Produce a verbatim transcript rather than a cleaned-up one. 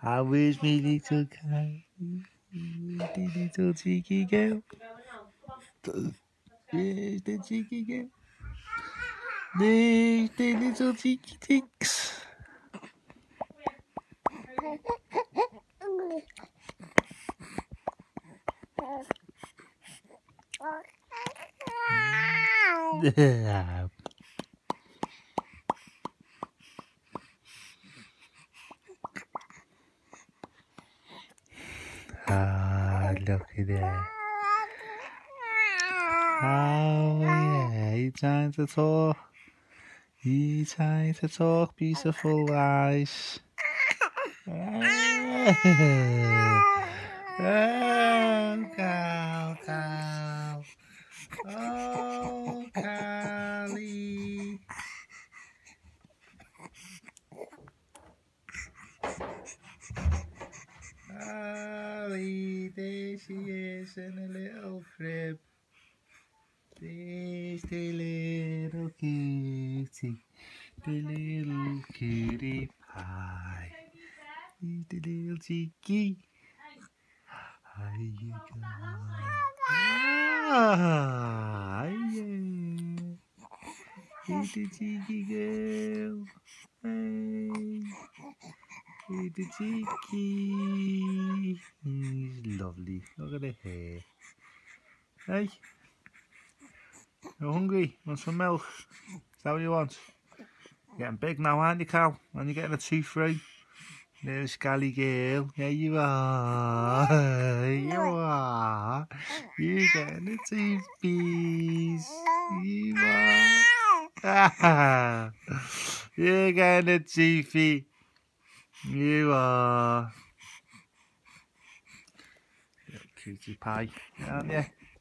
I wish me little cow, the little cheeky girl. There's the cheeky girl. There's the little cheeky chicks. Ah, look at that. Oh, yeah, he's trying to talk. He's trying to talk beautiful lies. Oh, cow, cow. Oh, Callie. Callie, there she is in a little crib. There's the little kitty, the little kitty pie. He's the little cheeky. Hi, you go. Ah, yeah. He's the cheeky girl. Hey. He's the cheeky. He's lovely. Look at the hair. Hey. You're hungry? Want some milk? Is that what you want? You're getting big now, aren't you, Cal? And you're getting a tooth free. Little scally girl. Yeah, you are. You are. You're getting a tooth piece. You are. You're getting a toothy. You are. Little cutie pie, aren't you?